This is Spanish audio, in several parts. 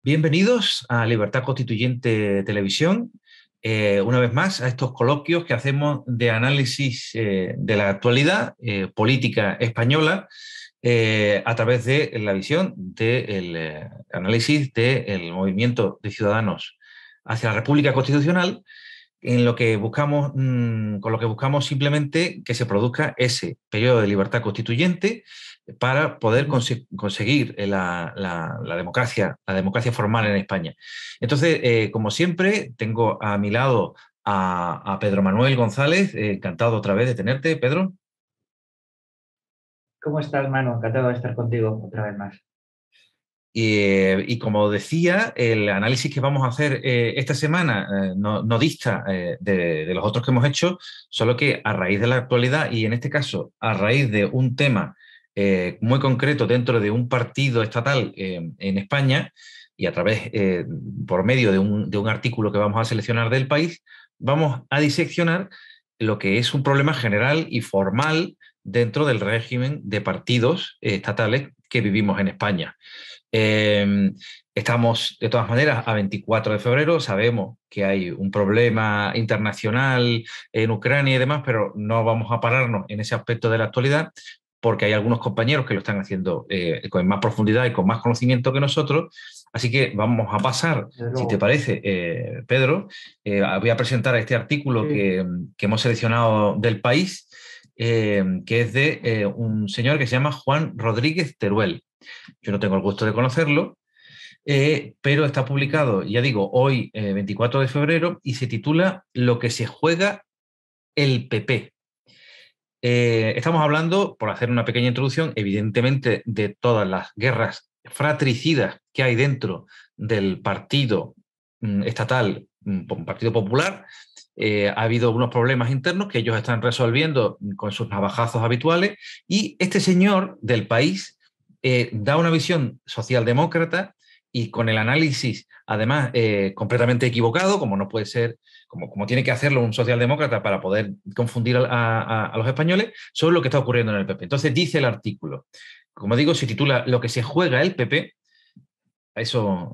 Bienvenidos a Libertad Constituyente Televisión, una vez más a estos coloquios que hacemos de análisis de la actualidad política española a través de la visión del análisis del movimiento de ciudadanos hacia la República Constitucional, en lo que buscamos, con lo que buscamos simplemente que se produzca ese periodo de libertad constituyente para poder conseguir la democracia formal en España. Entonces, como siempre, tengo a mi lado a Pedro Manuel González. Encantado otra vez de tenerte, Pedro. ¿Cómo estás, Manu? Encantado de estar contigo otra vez más. Y como decía, el análisis que vamos a hacer esta semana no dista de los otros que hemos hecho, solo que a raíz de la actualidad y en este caso a raíz de un tema muy concreto dentro de un partido estatal en España y a través, por medio de un artículo que vamos a seleccionar del País, vamos a diseccionar lo que es un problema general y formal dentro del régimen de partidos estatales que vivimos en España. Estamos, de todas maneras, a 24 de febrero. Sabemos que hay un problema internacional en Ucrania y demás, pero no vamos a pararnos en ese aspecto de la actualidad porque hay algunos compañeros que lo están haciendo con más profundidad y con más conocimiento que nosotros. Así que vamos a pasar, Desde si te luego. parece, Pedro, voy a presentar este artículo Sí. que hemos seleccionado del País, que es de un señor que se llama Juan Rodríguez Teruel. Yo no tengo el gusto de conocerlo, pero está publicado, ya digo, hoy, 24 de febrero, y se titula Lo que se juega el PP. Estamos hablando, por hacer una pequeña introducción, evidentemente, de todas las guerras fratricidas que hay dentro del partido estatal, Partido Popular. Ha habido unos problemas internos que ellos están resolviendo con sus navajazos habituales, y este señor del País da una visión socialdemócrata y con el análisis, además, completamente equivocado, como no puede ser, como tiene que hacerlo un socialdemócrata para poder confundir a los españoles, sobre lo que está ocurriendo en el PP. Entonces dice el artículo, como digo, se titula Lo que se juega el PP. Eso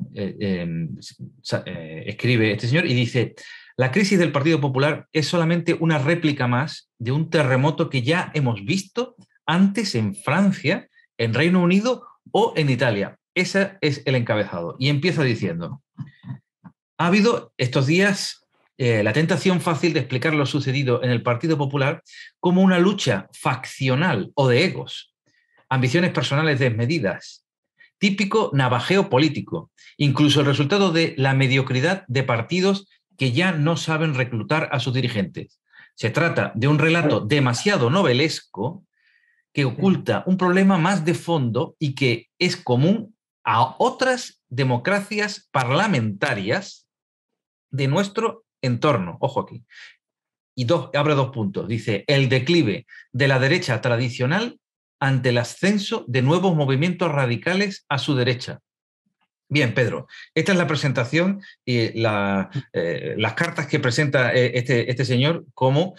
escribe este señor y dice: la crisis del Partido Popular es solamente una réplica más de un terremoto que ya hemos visto antes en Francia, en Reino Unido o en Italia. Ese es el encabezado. Y empieza diciendo: ha habido estos días la tentación fácil de explicar lo sucedido en el Partido Popular como una lucha faccional o de egos, ambiciones personales desmedidas, típico navajeo político, incluso el resultado de la mediocridad de partidos que ya no saben reclutar a sus dirigentes. Se trata de un relato Bueno, demasiado novelesco que sí. oculta un problema más de fondo y que es común a otras democracias parlamentarias de nuestro entorno. Ojo aquí. Y abre dos puntos. Dice: el declive de la derecha tradicional ante el ascenso de nuevos movimientos radicales a su derecha. Bien, Pedro, esta es la presentación y las cartas que presenta este señor como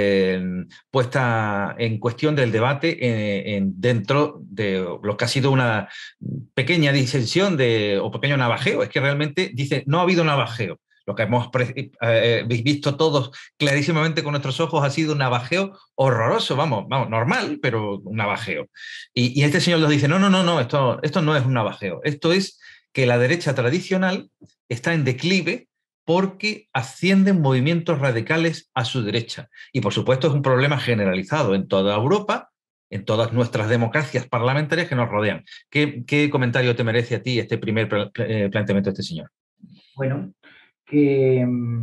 puesta en cuestión del debate dentro de lo que ha sido una pequeña disensión o pequeño navajeo. Es que realmente dice, no ha habido navajeo. Lo que hemos visto todos clarísimamente con nuestros ojos ha sido un navajeo horroroso, vamos, normal, pero un navajeo. Y este señor nos dice, no, esto no es un navajeo, esto es que la derecha tradicional está en declive porque ascienden movimientos radicales a su derecha. Y por supuesto es un problema generalizado en toda Europa, en todas nuestras democracias parlamentarias que nos rodean. ¿Qué comentario te merece a ti este primer planteamiento de este señor? Bueno, que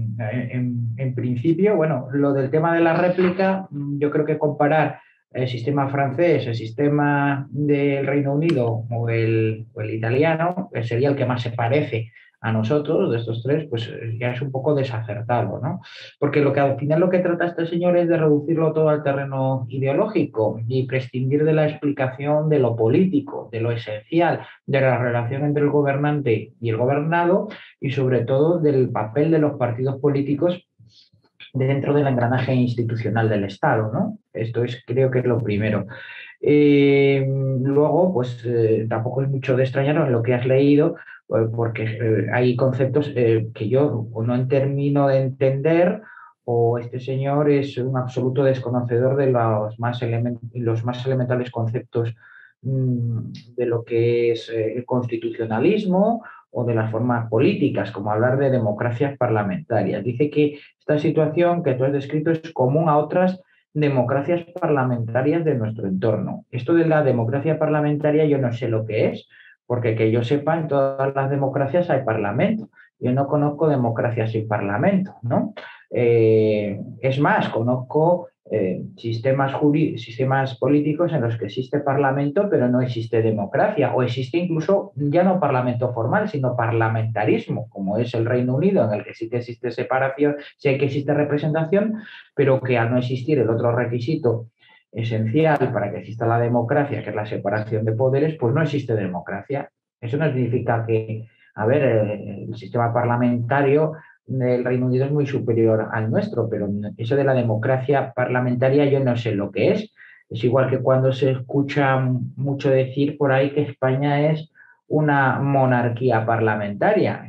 en principio, bueno, lo del tema de la réplica, yo creo que comparar el sistema francés, el sistema del Reino Unido o el italiano, que sería el que más se parece a nosotros, de estos tres, pues ya es un poco desacertado, ¿no? Porque lo que al final lo que trata este señor es de reducirlo todo al terreno ideológico y prescindir de la explicación de lo político, de lo esencial, de la relación entre el gobernante y el gobernado, y sobre todo del papel de los partidos políticos dentro del engranaje institucional del Estado, ¿no? Esto es, creo que es lo primero. Luego, pues tampoco es mucho de extrañar en lo que has leído, porque hay conceptos que yo o no termino de entender o este señor es un absoluto desconocedor de los más elementales conceptos de lo que es el constitucionalismo o de las formas políticas, como hablar de democracias parlamentarias. Dice que esta situación que tú has descrito es común a otras democracias parlamentarias de nuestro entorno. Esto de la democracia parlamentaria yo no sé lo que es, porque que yo sepa, en todas las democracias hay parlamento. Yo no conozco democracia sin parlamento, ¿no? Es más, conozco sistemas políticos en los que existe parlamento, pero no existe democracia, o existe incluso ya no parlamento formal, sino parlamentarismo, como es el Reino Unido, en el que sí que existe separación, sí que existe representación, pero que al no existir el otro requisito esencial para que exista la democracia, que es la separación de poderes, pues no existe democracia. Eso no significa que, a ver, el sistema parlamentario del Reino Unido es muy superior al nuestro, pero eso de la democracia parlamentaria yo no sé lo que es. Es igual que cuando se escucha mucho decir por ahí que España es una monarquía parlamentaria,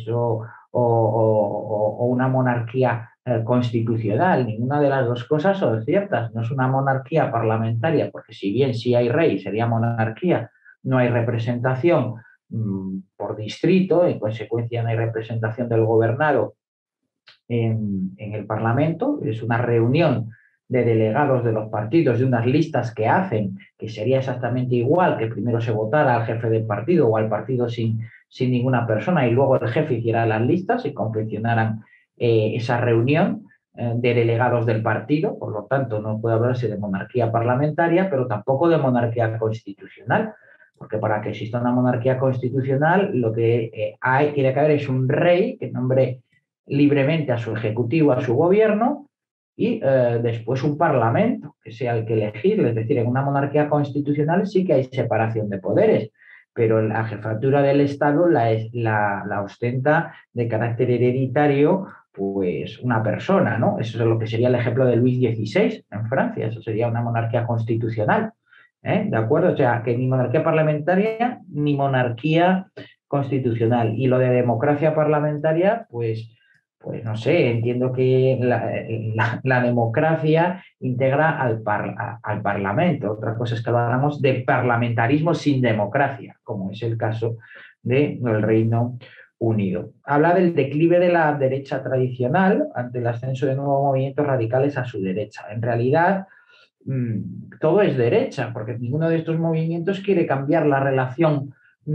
o una monarquía constitucional. Ninguna de las dos cosas son ciertas. No es una monarquía parlamentaria, porque si bien sí hay rey, sería monarquía, no hay representación por distrito, en consecuencia no hay representación del gobernado en el Parlamento, es una reunión de delegados de los partidos, de unas listas que hacen, que sería exactamente igual que primero se votara al jefe del partido o al partido sin ninguna persona y luego el jefe hiciera las listas y confeccionaran esa reunión de delegados del partido, por lo tanto no puede hablarse de monarquía parlamentaria, pero tampoco de monarquía constitucional, porque para que exista una monarquía constitucional lo que tiene que haber es un rey que nombre libremente a su ejecutivo, a su gobierno, y después un parlamento que sea el que elegirle. Es decir, en una monarquía constitucional sí que hay separación de poderes, pero la jefatura del Estado la ostenta de carácter hereditario pues una persona, ¿no? Eso es lo que sería el ejemplo de Luis XVI en Francia, eso sería una monarquía constitucional, ¿eh? ¿De acuerdo? O sea, que ni monarquía parlamentaria ni monarquía constitucional. Y lo de democracia parlamentaria, pues no sé, entiendo que la democracia integra al Parlamento. Otra cosa es que hablamos de parlamentarismo sin democracia, como es el caso del Reino Unido. Habla del declive de la derecha tradicional ante el ascenso de nuevos movimientos radicales a su derecha. En realidad, todo es derecha, porque ninguno de estos movimientos quiere cambiar la relación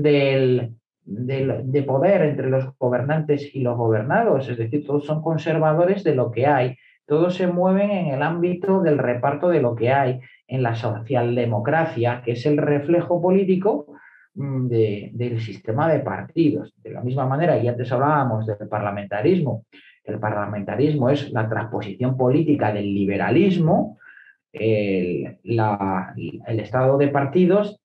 de poder entre los gobernantes y los gobernados, es decir, todos son conservadores de lo que hay, todos se mueven en el ámbito del reparto de lo que hay, en la socialdemocracia, que es el reflejo político del sistema de partidos. De la misma manera, y antes hablábamos del parlamentarismo, el parlamentarismo es la transposición política del liberalismo, el estado de partidos,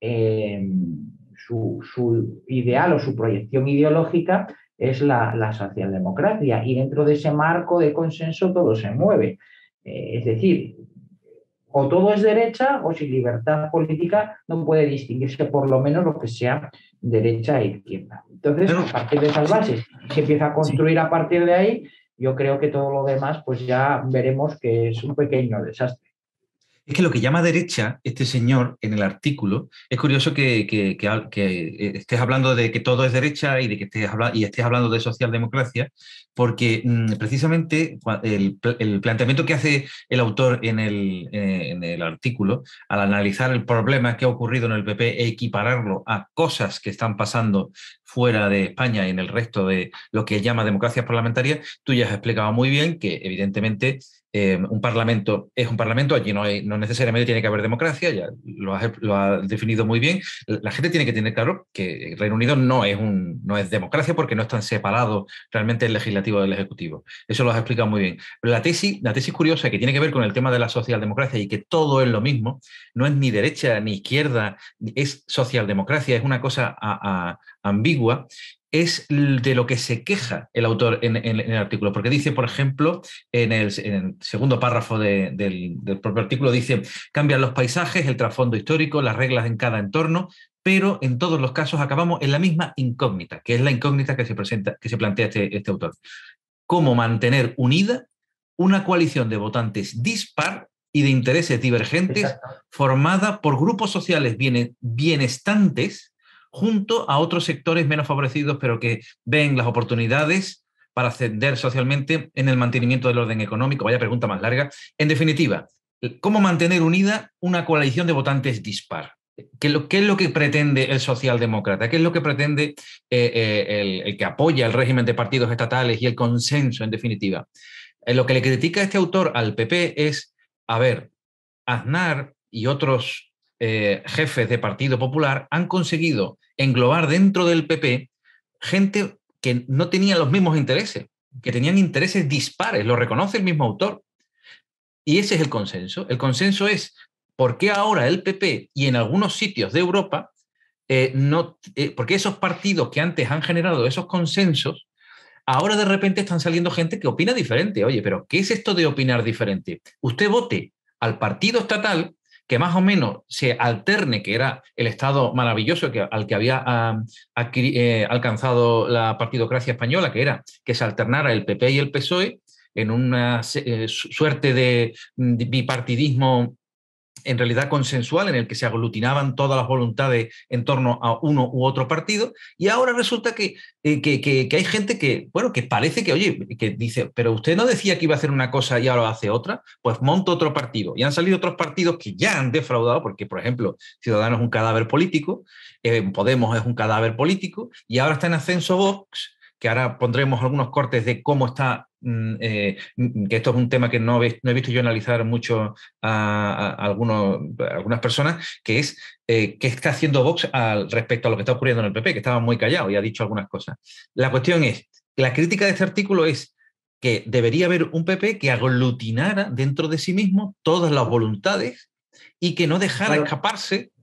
su ideal o su proyección ideológica es la socialdemocracia y dentro de ese marco de consenso todo se mueve. Es decir, o todo es derecha o sin libertad política no puede distinguirse por lo menos lo que sea derecha e izquierda. Entonces, a partir de esas bases, se empieza a construir a partir de ahí, yo creo que todo lo demás pues ya veremos que es un pequeño desastre. Es que lo que llama derecha este señor en el artículo, es curioso que estés hablando de que todo es derecha y de que estés hablando de socialdemocracia, porque precisamente el planteamiento que hace el autor en el artículo, al analizar el problema que ha ocurrido en el PP e equipararlo a cosas que están pasando fuera de España y en el resto de lo que llama democracia parlamentaria, tú ya has explicado muy bien que evidentemente un parlamento es un parlamento, allí no necesariamente tiene que haber democracia, ya lo has definido muy bien. La gente tiene que tener claro que el Reino Unido no es democracia porque no están separados realmente el legislativo del ejecutivo. Eso lo has explicado muy bien. Pero la tesis curiosa que tiene que ver con el tema de la socialdemocracia y que todo es lo mismo, no es ni derecha ni izquierda, es socialdemocracia, es una cosa ambigua, es de lo que se queja el autor en el artículo, porque dice, por ejemplo, en el segundo párrafo del propio artículo, dice: cambian los paisajes, el trasfondo histórico, las reglas en cada entorno, pero en todos los casos acabamos en la misma incógnita, que es la incógnita que se plantea este autor. ¿Cómo mantener unida una coalición de votantes dispar y de intereses divergentes? Exacto. Formada por grupos sociales bienestantes junto a otros sectores menos favorecidos, pero que ven las oportunidades para ascender socialmente en el mantenimiento del orden económico? Vaya pregunta más larga. En definitiva, ¿cómo mantener unida una coalición de votantes dispar? ¿Qué es lo que pretende el socialdemócrata? ¿Qué es lo que pretende el que apoya el régimen de partidos estatales y el consenso, en definitiva? Lo que le critica este autor al PP es, a ver, Aznar y otros jefes de Partido Popular han conseguido englobar dentro del PP gente que no tenía los mismos intereses, que tenían intereses dispares, lo reconoce el mismo autor. Y ese es el consenso. El consenso es por qué ahora el PP y en algunos sitios de Europa, porque esos partidos que antes han generado esos consensos, ahora de repente están saliendo gente que opina diferente. Oye, pero ¿qué es esto de opinar diferente? Usted vote al partido estatal que más o menos se alterne, que era el Estado maravilloso al que había alcanzado la partidocracia española, que era que se alternara el PP y el PSOE en una suerte de bipartidismo en realidad consensual, en el que se aglutinaban todas las voluntades en torno a uno u otro partido, y ahora resulta que hay gente que, bueno, que parece que, oye, que dice, pero usted no decía que iba a hacer una cosa y ahora hace otra, pues monta otro partido. Y han salido otros partidos que ya han defraudado, porque, por ejemplo, Ciudadanos es un cadáver político, Podemos es un cadáver político, y ahora está en ascenso Vox, que ahora pondremos algunos cortes de cómo está, que esto es un tema que no he visto yo analizar mucho a algunas personas, que es qué está haciendo Vox respecto a lo que está ocurriendo en el PP, que estaba muy callado y ha dicho algunas cosas. La cuestión es, la crítica de este artículo es que debería haber un PP que aglutinara dentro de sí mismo todas las voluntades y que no dejara escaparse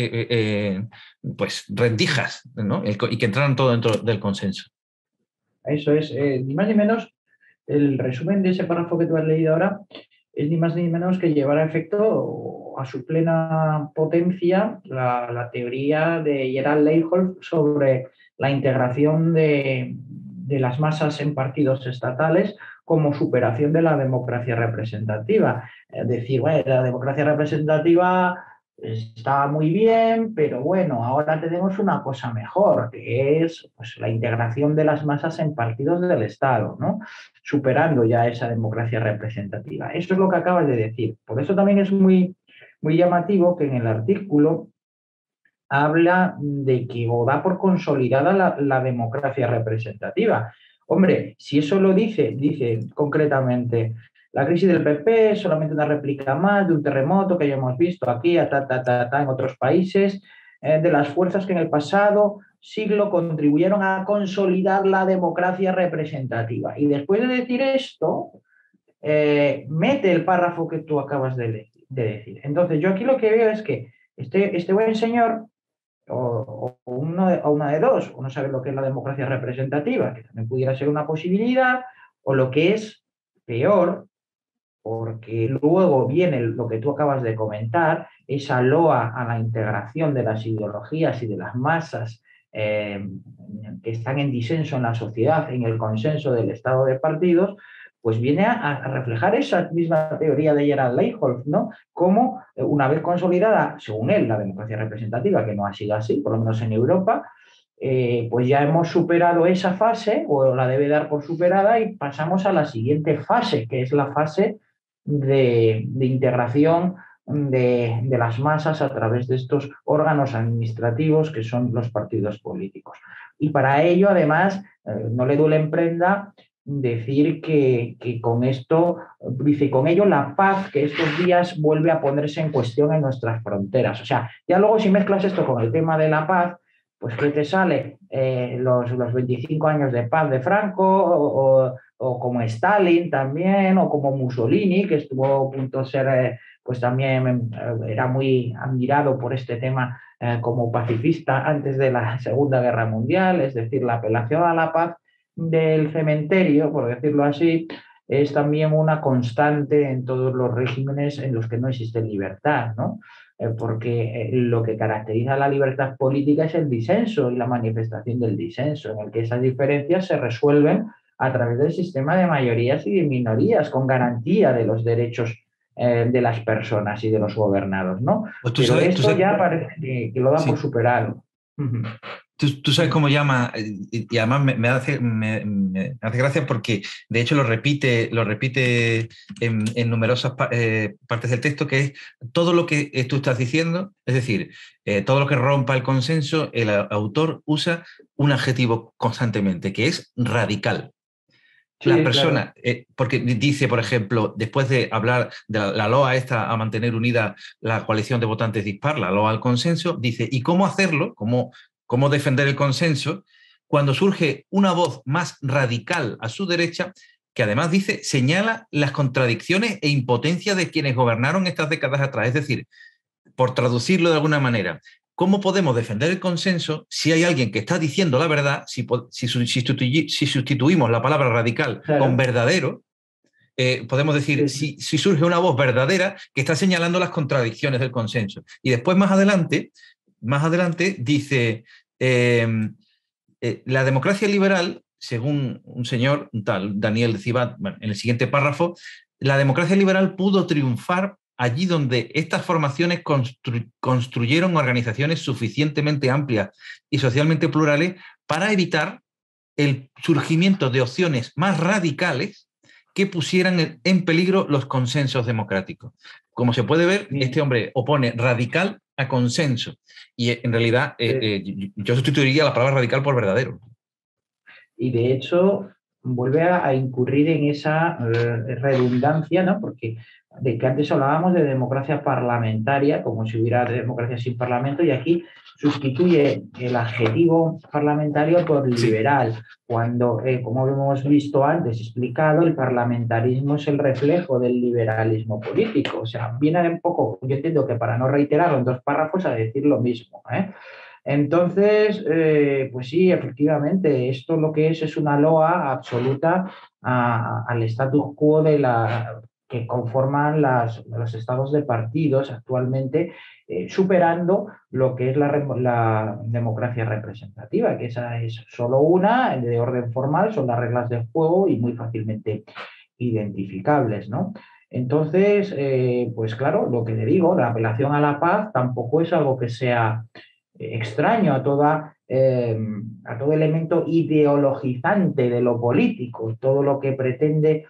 pues rendijas, ¿no? Y que entraran todo dentro del consenso. Eso es, ni más ni menos, el resumen de ese párrafo que tú has leído ahora es ni más ni menos que llevar a efecto a su plena potencia la teoría de Gerald Leichholf sobre la integración de las masas en partidos estatales como superación de la democracia representativa. Es decir, bueno, la democracia representativa está muy bien, pero bueno, ahora tenemos una cosa mejor, que es pues, la integración de las masas en partidos del Estado, ¿no? Superando ya esa democracia representativa. Eso es lo que acabas de decir. Por eso también es muy, muy llamativo que en el artículo habla de que o da por consolidada la democracia representativa. Hombre, si eso lo dice concretamente, la crisis del PP es solamente una réplica más de un terremoto que ya hemos visto aquí, en otros países, de las fuerzas que en el pasado siglo contribuyeron a consolidar la democracia representativa. Y después de decir esto, mete el párrafo que tú acabas de decir. Entonces, yo aquí lo que veo es que este buen señor o una de dos, o no sabe lo que es la democracia representativa, que también pudiera ser una posibilidad, o lo que es peor, porque luego viene lo que tú acabas de comentar, esa loa a la integración de las ideologías y de las masas que están en disenso en la sociedad, en el consenso del estado de partidos, pues viene a reflejar esa misma teoría de Gerald Leichholf, ¿no? Como una vez consolidada, según él, la democracia representativa, que no ha sido así, por lo menos en Europa, pues ya hemos superado esa fase, o la debe dar por superada, y pasamos a la siguiente fase, que es la fase de integración de las masas a través de estos órganos administrativos que son los partidos políticos. Y para ello, además, no le duele en prenda decir que con esto, dice, con ello la paz que estos días vuelve a ponerse en cuestión en nuestras fronteras. O sea, ya luego si mezclas esto con el tema de la paz, pues ¿qué te sale? Los 25 años de paz de Franco o como Stalin también, o como Mussolini, que estuvo a punto de ser, pues también era muy admirado por este tema como pacifista antes de la Segunda Guerra Mundial, es decir, la apelación a la paz del cementerio, por decirlo así, es también una constante en todos los regímenes en los que no existe libertad, ¿no? Porque lo que caracteriza la libertad política es el disenso y la manifestación del disenso, en el que esas diferencias se resuelven a través del sistema de mayorías y de minorías, con garantía de los derechos de las personas y de los gobernados, ¿no? Pues Pero tú esto sabes, ya parece que lo dan por sí. superado. Tú sabes cómo llama, y además me hace gracia porque de hecho lo repite en numerosas partes del texto, que es todo lo que tú estás diciendo, es decir, todo lo que rompa el consenso, el autor usa un adjetivo constantemente, que es radical. Las Sí, claro. personas, porque dice, por ejemplo, después de hablar de la LOA esta a mantener unida la coalición de votantes dispar, la LOA al consenso, dice, ¿y cómo hacerlo? ¿Cómo defender el consenso? Cuando surge una voz más radical a su derecha, que además dice, señala las contradicciones e impotencia de quienes gobernaron estas décadas atrás. Es decir, por traducirlo de alguna manera, ¿cómo podemos defender el consenso si hay alguien que está diciendo la verdad, si sustituimos la palabra radical con Claro. verdadero? Podemos decir, Sí, si surge una voz verdadera que está señalando las contradicciones del consenso. Y después, más adelante dice, la democracia liberal, según un señor, un tal Daniel Cibat, bueno, en el siguiente párrafo, la democracia liberal pudo triunfar allí donde estas formaciones construyeron organizaciones suficientemente amplias y socialmente plurales para evitar el surgimiento de opciones más radicales que pusieran en peligro los consensos democráticos. Como se puede ver, bien. este hombre opone radical a consenso y en realidad Sí. yo sustituiría la palabra radical por verdadero. Y de hecho vuelve a incurrir en esa redundancia, ¿no? Porque de que antes hablábamos de democracia parlamentaria, como si hubiera democracia sin parlamento, y aquí sustituye el adjetivo parlamentario por Sí, liberal, cuando, como hemos visto antes explicado, el parlamentarismo es el reflejo del liberalismo político. O sea, viene un poco, yo entiendo que para no reiterarlo en dos párrafos, a decir lo mismo, ¿eh? Entonces, pues sí, efectivamente, esto lo que es una loa absoluta al status quo que conforman los estados de partidos actualmente, superando lo que es la democracia representativa, que esa es solo una, de orden formal, son las reglas del juego y muy fácilmente identificables, ¿no? Entonces, pues claro, lo que le digo, la apelación a la paz tampoco es algo que sea extraño a todo elemento ideologizante de lo político, todo lo que pretende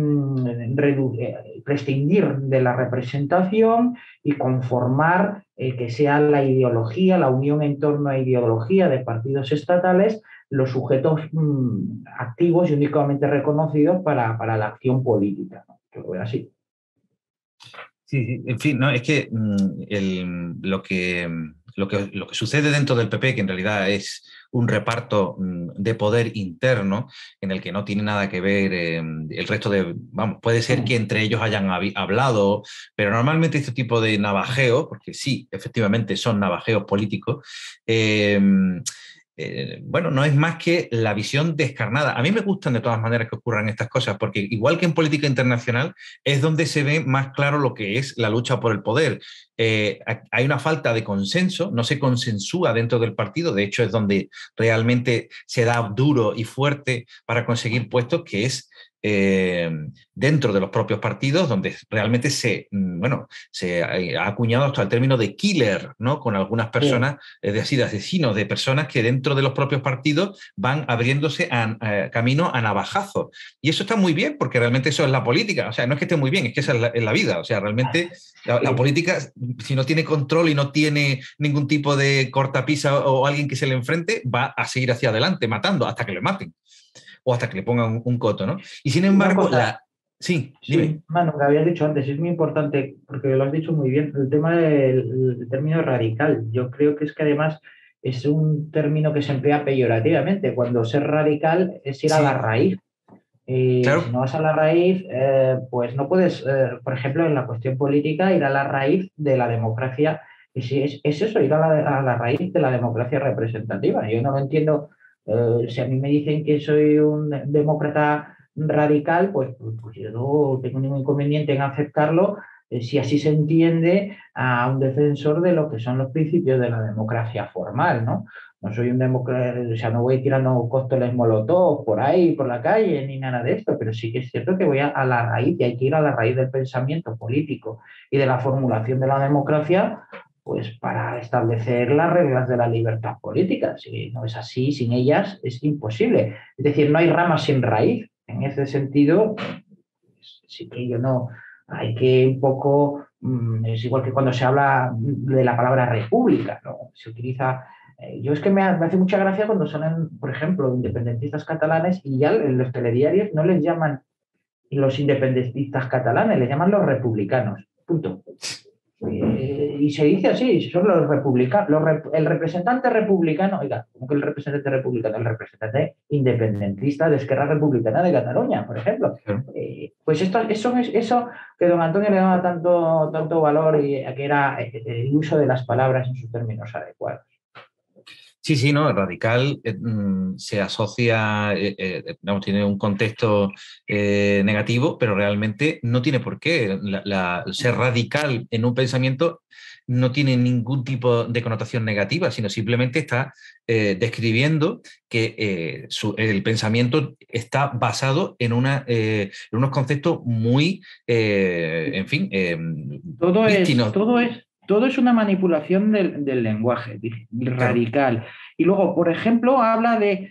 prescindir de la representación y conformar que sea la ideología, la unión en torno a ideología de partidos estatales, los sujetos activos y únicamente reconocidos para la acción política, ¿no? Yo lo veo así. sí, sí, en fin, no, es que lo que sucede dentro del PP, que en realidad es un reparto de poder interno en el que no tiene nada que ver el resto de, vamos, puede ser que entre ellos hayan hablado, pero normalmente este tipo de navajeos, porque sí, efectivamente son navajeos políticos, eh, bueno, no es más que la visión descarnada. A mí me gustan de todas maneras que ocurran estas cosas, porque igual que en política internacional, es donde se ve más claro lo que es la lucha por el poder. Hay una falta de consenso, no se consensúa dentro del partido, de hecho es donde realmente se da duro y fuerte para conseguir puestos, que es eh, dentro de los propios partidos, donde realmente bueno, se ha acuñado hasta el término de killer, ¿no? Con algunas Sí. personas, es decir, de asesinos, de personas que dentro de los propios partidos van abriéndose camino a navajazos. Y eso está muy bien, porque realmente eso es la política. O sea, no es que esté muy bien, es que esa es la vida. O sea, realmente la Sí. política, si no tiene control y no tiene ningún tipo de cortapisa o alguien que se le enfrente, va a seguir hacia adelante, matando hasta que le maten o hasta que le pongan un coto, ¿no? Y sin Una embargo, cosa, Sí, dime. sí, Manu, que habías dicho antes, es muy importante, porque lo has dicho muy bien, el tema del término radical. Yo creo que es que además es un término que se emplea peyorativamente, cuando ser radical es ir a la Sí, raíz. Y si claro. no vas a la raíz, pues no puedes, por ejemplo, en la cuestión política, ir a la raíz de la democracia. Y si es eso, ir a la raíz de la democracia representativa. Yo no lo entiendo. Si a mí me dicen que soy un demócrata radical, pues yo no tengo ningún inconveniente en aceptarlo si así se entiende a un defensor de lo que son los principios de la democracia formal, ¿no? No soy un demócrata, o sea, no voy tirando cócteles molotov por ahí, por la calle, ni nada de esto, pero sí que es cierto que voy a la raíz, y hay que ir a la raíz del pensamiento político y de la formulación de la democracia, pues para establecer las reglas de la libertad política. Si no es así, sin ellas es imposible. Es decir, no hay ramas sin raíz. En ese sentido, sí que yo no, hay que un poco, es igual que cuando se habla de la palabra república, ¿no? Se utiliza, yo es que me hace mucha gracia cuando son, por ejemplo, independentistas catalanes y ya en los telediarios no les llaman los independentistas catalanes, les llaman los republicanos, punto. Y se dice así, son los republicanos, el representante republicano, oiga, ¿cómo que el representante republicano? El representante independentista de Esquerra Republicana de Cataluña, por ejemplo. Pues eso que don Antonio le daba tanto valor y a que era el uso de las palabras en sus términos adecuados. Sí, sí, no, radical se asocia, tiene un contexto negativo, pero realmente no tiene por qué. Ser radical en un pensamiento no tiene ningún tipo de connotación negativa, sino simplemente está describiendo que el pensamiento está basado en unos conceptos muy, en fin, prístinos. Todo es una manipulación del lenguaje radical. Claro. Y luego, por ejemplo, habla de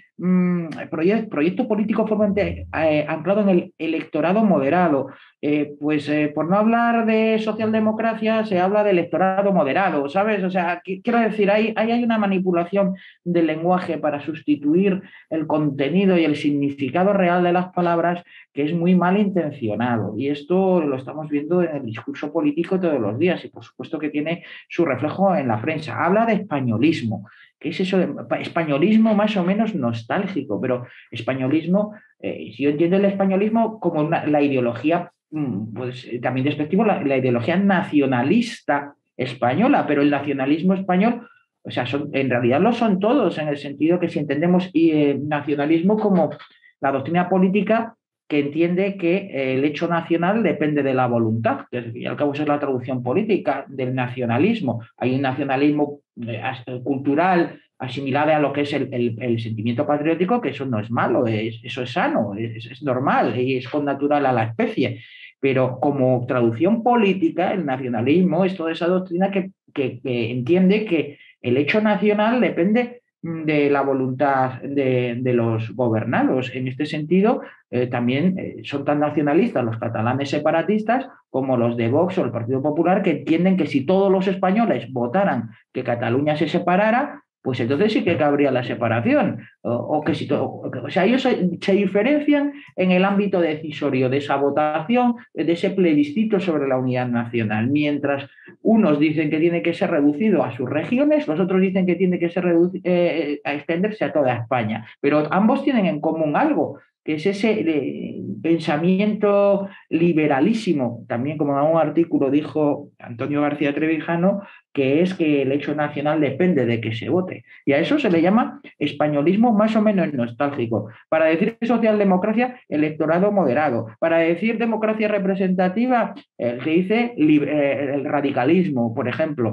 proyecto político fuertemente anclado en el electorado moderado. Por no hablar de socialdemocracia, se habla de electorado moderado, ¿sabes? O sea, quiero decir, ahí hay una manipulación del lenguaje para sustituir el contenido y el significado real de las palabras, que es muy malintencionado. Y esto lo estamos viendo en el discurso político todos los días y por supuesto que tiene su reflejo en la prensa. Habla de españolismo. ¿Qué es eso de españolismo más o menos nostálgico? Pero españolismo, si yo entiendo el españolismo como la ideología, pues también despectivo, la ideología nacionalista española, pero el nacionalismo español, o sea, en realidad lo son todos, en el sentido que si entendemos nacionalismo como la doctrina política que entiende que el hecho nacional depende de la voluntad, que y al cabo es la traducción política del nacionalismo. Hay un nacionalismo cultural asimilado a lo que es el sentimiento patriótico, que eso no es malo, eso es sano, es normal y es connatural a la especie. Pero como traducción política, el nacionalismo es toda esa doctrina que entiende que el hecho nacional depende de la voluntad de los gobernados. En este sentido, también son tan nacionalistas los catalanes separatistas como los de Vox o el Partido Popular, que entienden que si todos los españoles votaran que Cataluña se separara, pues entonces sí que cabría la separación. O sea, ellos se diferencian en el ámbito decisorio de esa votación, de ese plebiscito sobre la unidad nacional. Mientras unos dicen que tiene que ser reducido a sus regiones, los otros dicen que tiene que ser a extenderse a toda España. Pero ambos tienen en común algo, que es ese pensamiento liberalísimo, también como en un artículo dijo Antonio García Trevijano, que es que el hecho nacional depende de que se vote. Y a eso se le llama españolismo más o menos nostálgico. Para decir socialdemocracia, electorado moderado. Para decir democracia representativa, se dice el radicalismo, por ejemplo,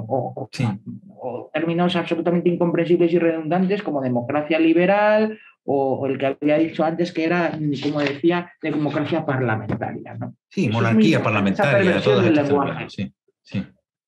o términos absolutamente incomprensibles y redundantes como democracia liberal, o el que había dicho antes que era, como decía, de democracia parlamentaria, ¿no? Sí, eso monarquía parlamentaria, todas estas lenguaje. Sí.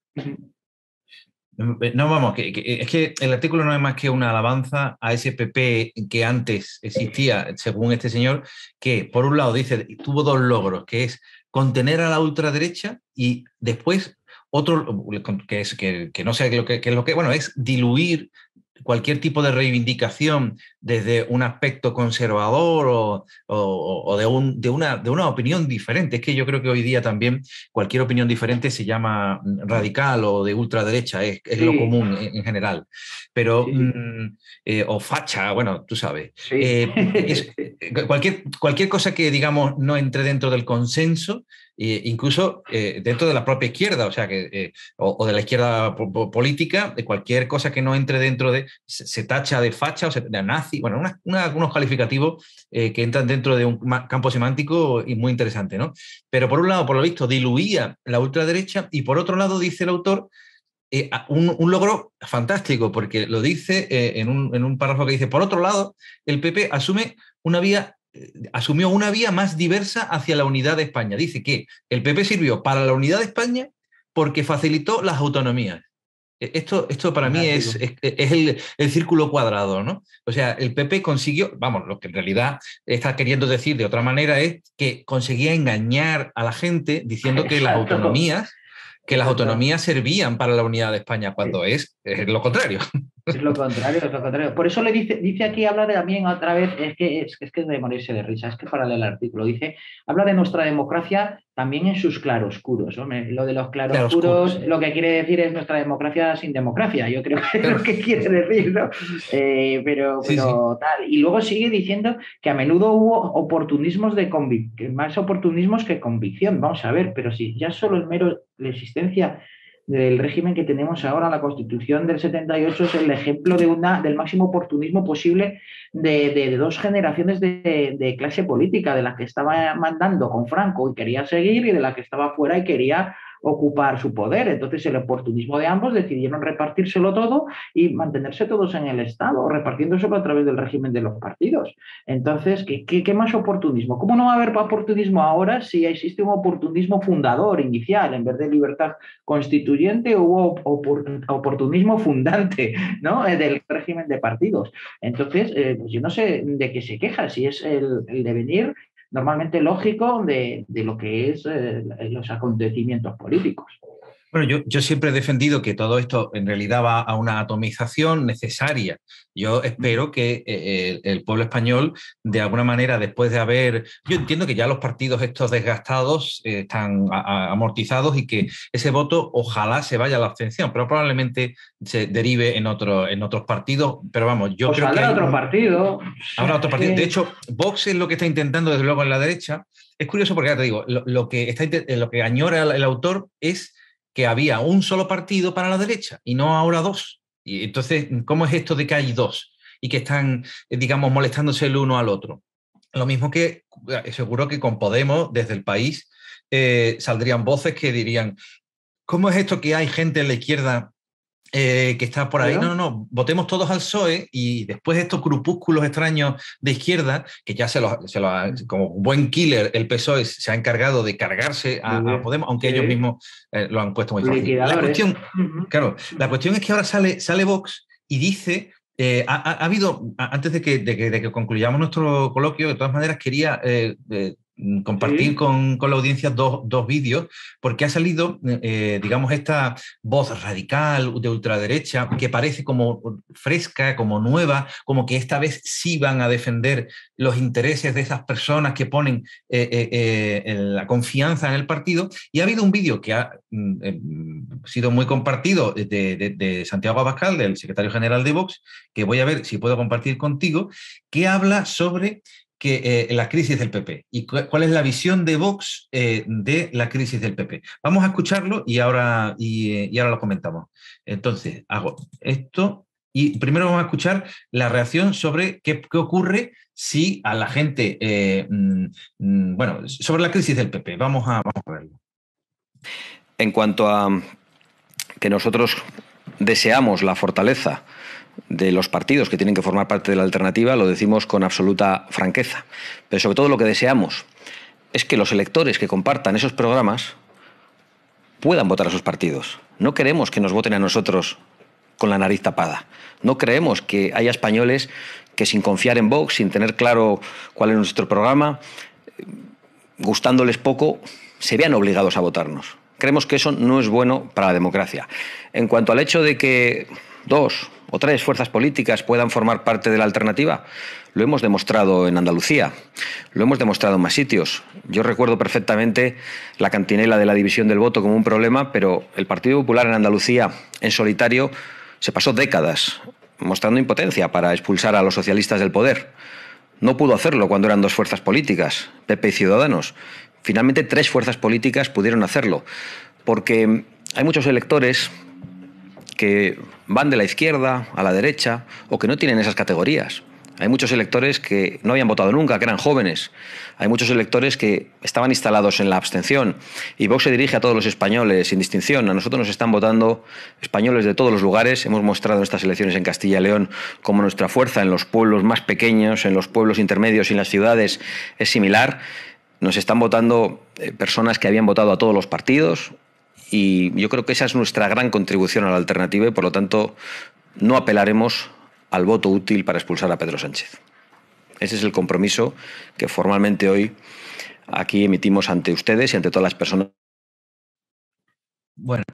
No, vamos, es que el artículo no es más que una alabanza a ese PP que antes existía, según este señor, que por un lado dice, tuvo dos logros, que es contener a la ultraderecha y después otro, que no sé qué es lo que, bueno, es diluir cualquier tipo de reivindicación desde un aspecto conservador o de una opinión diferente. Es que yo creo que hoy día también cualquier opinión diferente se llama radical o de ultraderecha, es lo común en general. Pero, o facha, bueno, tú sabes. Sí. Cualquier cosa que, digamos, no entre dentro del consenso, incluso dentro de la propia izquierda, o sea, o de la izquierda política, de cualquier cosa que no entre dentro se tacha de facha o de nazi, bueno, algunos calificativos que entran dentro de un campo semántico y muy interesante, ¿no? Pero por un lado, por lo visto, diluía la ultraderecha y por otro lado, dice el autor, un logro fantástico, porque lo dice en un párrafo que dice, por otro lado, el PP asumió una vía más diversa hacia la unidad de España. Dice que el PP sirvió para la unidad de España porque facilitó las autonomías. Esto para mí es el círculo cuadrado, ¿no? O sea, el PP consiguió, vamos, lo que en realidad está queriendo decir de otra manera es que conseguía engañar a la gente diciendo que las autonomías servían para la unidad de España, cuando es lo contrario. Es lo contrario, es lo contrario. Por eso le dice aquí, habla también otra vez, es que es de morirse de risa, es que para leer el artículo, habla de nuestra democracia también en sus claroscuros. Hombre, lo de los claroscuros, lo que quiere decir es nuestra democracia sin democracia, yo creo que es lo que quiere decir, ¿no? Pero tal. Y luego sigue diciendo que a menudo hubo oportunismos más oportunismos que convicción. Vamos a ver, pero si ya solo la existencia del régimen que tenemos ahora, la Constitución del 78, es el ejemplo del máximo oportunismo posible de dos generaciones de clase política, de la que estaba mandando con Franco y quería seguir, y de la que estaba fuera y quería ocupar su poder. Entonces el oportunismo de ambos decidieron repartírselo todo y mantenerse todos en el Estado, repartiéndoselo a través del régimen de los partidos. Entonces, ¿qué más oportunismo? ¿Cómo no va a haber oportunismo ahora si existe un oportunismo fundador, inicial? En vez de libertad constituyente hubo oportunismo fundante, ¿no? Del régimen de partidos. Entonces, pues yo no sé de qué se queja, si es el devenir normalmente lógico de lo que es los acontecimientos políticos. Bueno, yo siempre he defendido que todo esto en realidad va a una atomización necesaria. Yo espero que el pueblo español, de alguna manera, después de haber... Yo entiendo que ya los partidos estos desgastados están amortizados y que ese voto ojalá se vaya a la abstención, pero probablemente se derive en otros partidos. Pero vamos, yo creo que... Habrá otro partido. De hecho, Vox es lo que está intentando, desde luego, en la derecha. Es curioso porque, ya te digo, lo que añora el autor es que había un solo partido para la derecha y no ahora dos. Y entonces, ¿cómo es esto de que hay dos y que están, digamos, molestándose el uno al otro? Lo mismo que seguro que con Podemos, desde el país, saldrían voces que dirían, ¿cómo es esto que hay gente en la izquierda que está por ahí? No, votemos todos al PSOE y después estos grupúsculos extraños de izquierda, que ya como buen killer, el PSOE se ha encargado de cargarse a Podemos, aunque ellos mismos lo han puesto muy fácil. La cuestión es que ahora sale Vox y dice... ha habido, antes de que concluyamos nuestro coloquio, de todas maneras quería compartir con la audiencia dos vídeos, porque ha salido, digamos, esta voz radical de ultraderecha que parece como fresca, como nueva, como que esta vez sí van a defender los intereses de esas personas que ponen la confianza en el partido. Y ha habido un vídeo que ha sido muy compartido de Santiago Abascal, del secretario general de Vox, que voy a ver si puedo compartir contigo, que habla sobre la crisis del PP y cuál es la visión de Vox de la crisis del PP. Vamos a escucharlo y ahora lo comentamos. Entonces, hago esto y primero vamos a escuchar la reacción sobre qué ocurre si a la gente... sobre la crisis del PP. Vamos a verlo. En cuanto a que nosotros deseamos la fortaleza de los partidos que tienen que formar parte de la alternativa, lo decimos con absoluta franqueza. Pero sobre todo lo que deseamos es que los electores que compartan esos programas puedan votar a sus partidos. No queremos que nos voten a nosotros con la nariz tapada. No creemos que haya españoles que, sin confiar en Vox, sin tener claro cuál es nuestro programa, gustándoles poco, se vean obligados a votarnos. Creemos que eso no es bueno para la democracia. En cuanto al hecho de que 2 o 3 fuerzas políticas puedan formar parte de la alternativa, lo hemos demostrado en Andalucía, lo hemos demostrado en más sitios. Yo recuerdo perfectamente la cantinela de la división del voto como un problema, pero el Partido Popular en Andalucía, en solitario, se pasó décadas mostrando impotencia para expulsar a los socialistas del poder. No pudo hacerlo cuando eran 2 fuerzas políticas, PP y Ciudadanos. finalmente 3 fuerzas políticas pudieron hacerlo, porque hay muchos electores que van de la izquierda a la derecha o que no tienen esas categorías. Hay muchos electores que no habían votado nunca, que eran jóvenes. Hay muchos electores que estaban instalados en la abstención. Y Vox se dirige a todos los españoles sin distinción. A nosotros nos están votando españoles de todos los lugares. Hemos mostrado en estas elecciones en Castilla y León cómo nuestra fuerza en los pueblos más pequeños, en los pueblos intermedios y en las ciudades es similar. Nos están votando personas que habían votado a todos los partidos. Y yo creo que esa es nuestra gran contribución a la alternativa y, por lo tanto, no apelaremos al voto útil para expulsar a Pedro Sánchez. Ese es el compromiso que formalmente hoy aquí emitimos ante ustedes y ante todas las personas. Bueno,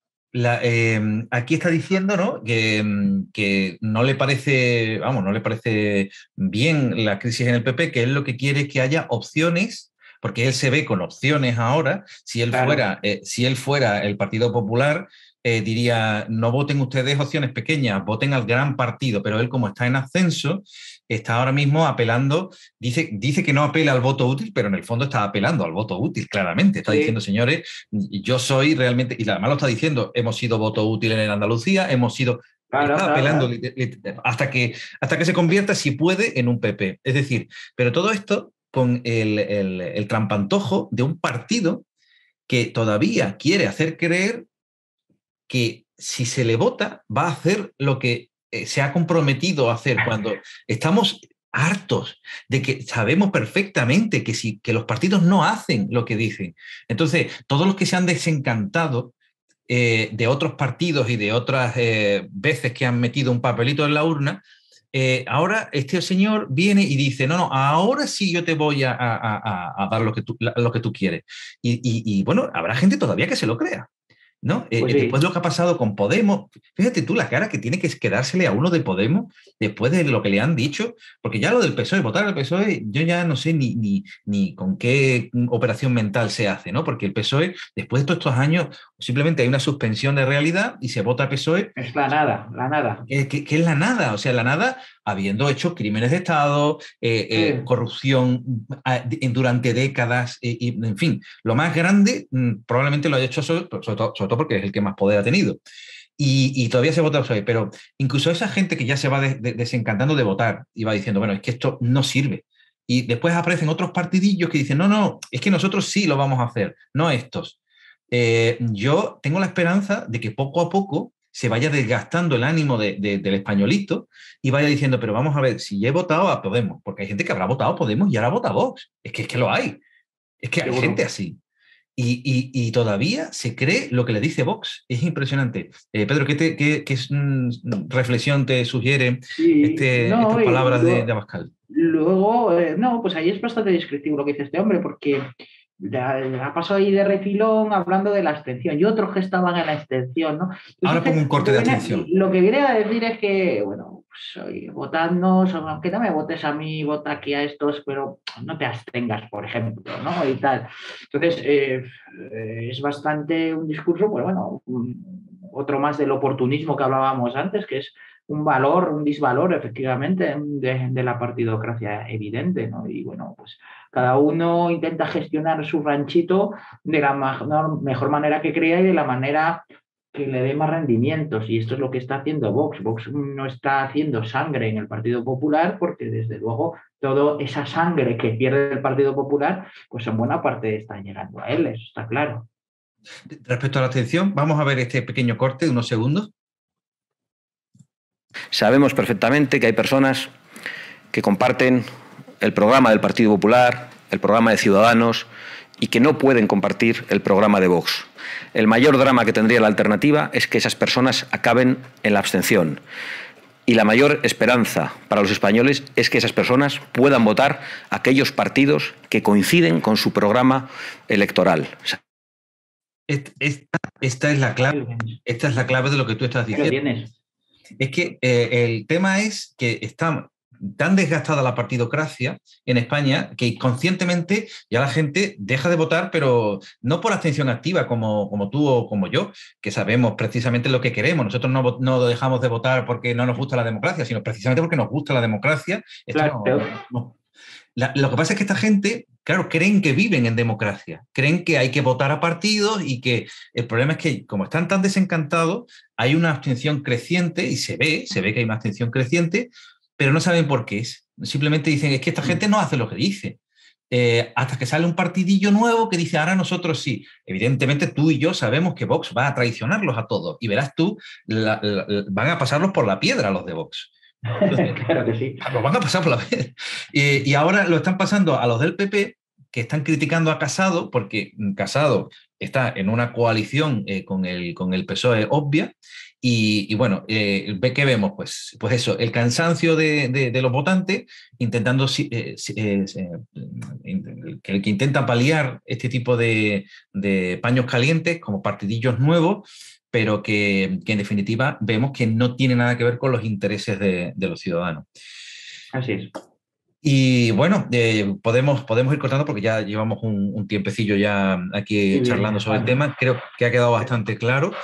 aquí está diciendo, ¿no?, que no le parece, vamos, no le parece bien la crisis en el PP, que él lo que quiere es que haya opciones, porque él se ve con opciones ahora. Si él, claro, fuera el Partido Popular, diría, no voten ustedes opciones pequeñas, voten al gran partido, pero él, como está en ascenso, está ahora mismo apelando, dice que no apela al voto útil, pero en el fondo está apelando al voto útil, claramente. Está diciendo, señores, yo soy realmente, y además lo está diciendo, hemos sido voto útil en Andalucía, hemos sido... Claro, está apelando, claro, hasta que se convierta, si puede, en un PP. Es decir, pero todo esto con el trampantojo de un partido que todavía quiere hacer creer que si se le vota va a hacer lo que se ha comprometido a hacer, cuando estamos hartos de que sabemos perfectamente que los partidos no hacen lo que dicen. Entonces, todos los que se han desencantado de otros partidos y de otras veces que han metido un papelito en la urna, ahora este señor viene y dice, no, ahora sí yo te voy a dar lo que tú quieres. Y bueno, habrá gente todavía que se lo crea, ¿no? Pues sí. Después de lo que ha pasado con Podemos, fíjate tú la cara que tiene que quedársele a uno de Podemos después de lo que le han dicho, porque ya lo del PSOE, votar al PSOE, yo ya no sé ni con qué operación mental se hace, ¿no? Porque el PSOE, después de todos estos años, simplemente hay una suspensión de realidad y se vota PSOE. Es la nada. ¿Qué es la nada? O sea, la nada habiendo hecho crímenes de Estado, corrupción durante décadas, en fin, lo más grande probablemente lo haya hecho sobre todo porque es el que más poder ha tenido. Y todavía se vota PSOE, pero incluso esa gente que ya se va desencantando de votar y va diciendo, bueno, es que esto no sirve. Y después aparecen otros partidillos que dicen, no, es que nosotros sí lo vamos a hacer, no estos. Yo tengo la esperanza de que poco a poco se vaya desgastando el ánimo del españolito y vaya diciendo, pero vamos a ver, si yo he votado a Podemos, porque hay gente que habrá votado a Podemos y ahora vota a Vox. Es que lo hay. Es que hay gente así. Y todavía se cree lo que le dice Vox. Es impresionante. Pedro, ¿qué reflexión te sugiere estas palabras de Abascal? Luego, pues ahí es bastante descriptivo lo que dice este hombre, porque ha pasado ahí de refilón hablando de la abstención y otros que estaban en la abstención, ¿no? Entonces, ahora pongo un corte de atención. Lo que viene a decir es que, bueno, pues, oye, votando, aunque no me votes a mí, vota aquí a estos, pero no te abstengas, por ejemplo, ¿no? Y tal. Entonces, es bastante un discurso, pues bueno, otro más del oportunismo que hablábamos antes, que es un disvalor, efectivamente, de la partidocracia evidente, ¿no? Y bueno, pues cada uno intenta gestionar su ranchito de la mejor manera que crea y de la manera que le dé más rendimientos. Y esto es lo que está haciendo Vox. Vox no está haciendo sangre en el Partido Popular porque, desde luego, toda esa sangre que pierde el Partido Popular, pues en buena parte está llegando a él, eso está claro. Respecto a la abstención, vamos a ver este pequeño corte de unos segundos. Sabemos perfectamente que hay personas que comparten el programa del Partido Popular, el programa de Ciudadanos, y que no pueden compartir el programa de Vox. El mayor drama que tendría la alternativa es que esas personas acaben en la abstención. Y la mayor esperanza para los españoles es que esas personas puedan votar aquellos partidos que coinciden con su programa electoral. Esta es la clave. Esta es la clave de lo que tú estás diciendo. Es que el tema es que está tan desgastada la partidocracia en España que conscientemente ya la gente deja de votar, pero no por abstención activa como tú o como yo, que sabemos precisamente lo que queremos. Nosotros no dejamos de votar porque no nos gusta la democracia, sino precisamente porque nos gusta la democracia. Claro. Lo que pasa es que esta gente, claro, creen que viven en democracia, creen que hay que votar a partidos y que el problema es que como están tan desencantados, hay una abstención creciente y se ve que hay una abstención creciente, pero no saben por qué es. Simplemente dicen, es que esta gente no hace lo que dice. Hasta que sale un partidillo nuevo que dice, ahora nosotros sí. Evidentemente tú y yo sabemos que Vox va a traicionarlos a todos y verás tú, van a pasarlos por la piedra los de Vox. Entonces, claro que sí. Los van a pasar por la piedra. Y ahora lo están pasando a los del PP, que están criticando a Casado, porque Casado está en una coalición con el PSOE obvia. Y bueno, ¿qué vemos? Pues eso, el cansancio de los votantes intentando que intentan paliar este tipo de paños calientes como partidillos nuevos, pero que en definitiva vemos que no tiene nada que ver con los intereses de los ciudadanos. Así es. Y bueno, podemos ir cortando porque ya llevamos un tiempecillo ya aquí charlando sobre el tema. Creo que ha quedado bastante claro.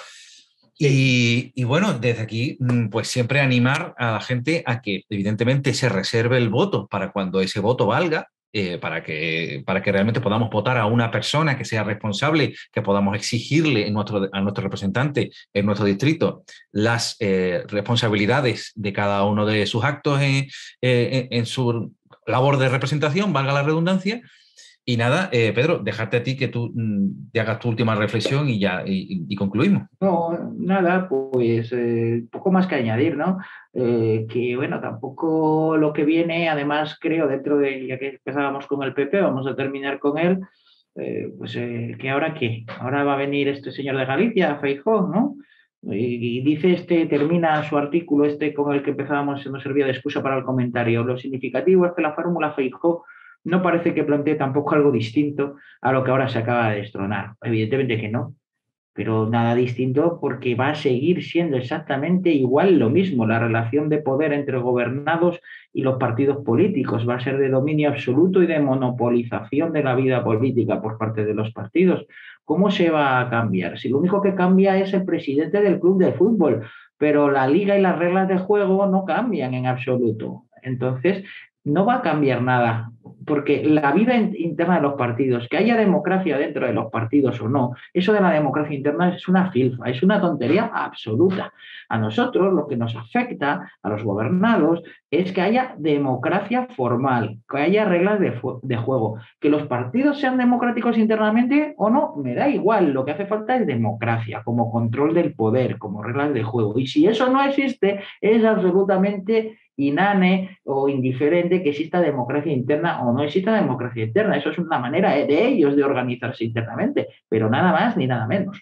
Y bueno, desde aquí, pues siempre animar a la gente a que evidentemente se reserve el voto para cuando ese voto valga, para que realmente podamos votar a una persona que sea responsable, que podamos exigirle a nuestro representante en nuestro distrito las responsabilidades de cada uno de sus actos en su labor de representación, valga la redundancia. Y nada, Pedro, dejarte a ti que tú te hagas tu última reflexión y ya y concluimos. No, nada, pues poco más que añadir, ¿no? Que bueno, tampoco lo que viene, además creo dentro de, ya que empezábamos con el PP, vamos a terminar con él, pues que ahora qué, ahora va a venir este señor de Galicia, Feijóo, ¿no? Y dice termina su artículo con el que empezábamos, se nos servía de excusa para el comentario. Lo significativo es que la fórmula Feijóo no parece que plantee tampoco algo distinto a lo que ahora se acaba de destronar. Evidentemente que no, pero nada distinto porque va a seguir siendo exactamente igual lo mismo. La relación de poder entre gobernados y los partidos políticos va a ser de dominio absoluto y de monopolización de la vida política por parte de los partidos. ¿Cómo se va a cambiar? Si lo único que cambia es el presidente del club de fútbol, pero la liga y las reglas de juego no cambian en absoluto. Entonces, no va a cambiar nada, porque la vida interna de los partidos, que haya democracia dentro de los partidos o no, eso de la democracia interna es una filfa, es una tontería absoluta. A nosotros lo que nos afecta, a los gobernados, es que haya democracia formal, que haya reglas de juego. Que los partidos sean democráticos internamente o no, me da igual, lo que hace falta es democracia, como control del poder, como reglas de juego. Y si eso no existe, es absolutamente inane o indiferente que exista democracia interna o no exista democracia interna. Eso es una manera de ellos de organizarse internamente, pero nada más ni nada menos.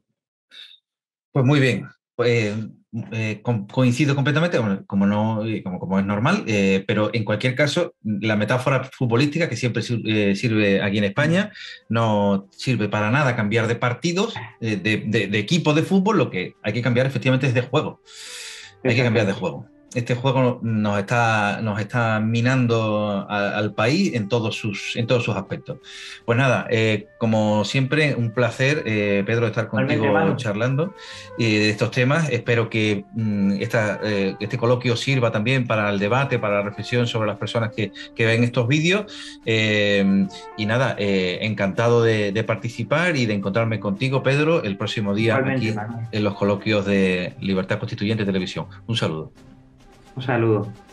Pues muy bien. Coincido completamente, como es normal, pero en cualquier caso, la metáfora futbolística que siempre sirve aquí en España no sirve para nada cambiar de partidos, de equipos de fútbol. Lo que hay que cambiar efectivamente es de juego. Hay que cambiar de juego. Este juego nos está minando al país en todos sus aspectos. Pues nada, como siempre, un placer, Pedro, estar contigo charlando de estos temas. Espero que este coloquio sirva también para el debate, para la reflexión sobre las personas que ven estos vídeos. Y nada, encantado de participar y de encontrarme contigo, Pedro, el próximo día aquí en los coloquios de Libertad Constituyente Televisión. Un saludo. Un saludo.